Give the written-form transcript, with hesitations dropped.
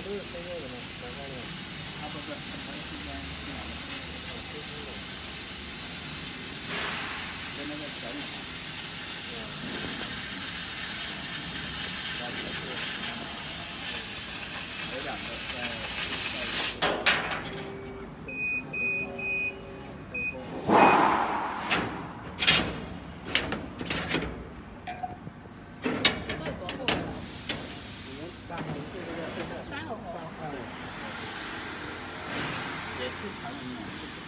都是分肉的吗？南方的？ 啊，不是，它是之前进来的， 非洲的。 跟那个小米嘛。然后有两个在也去长宁了。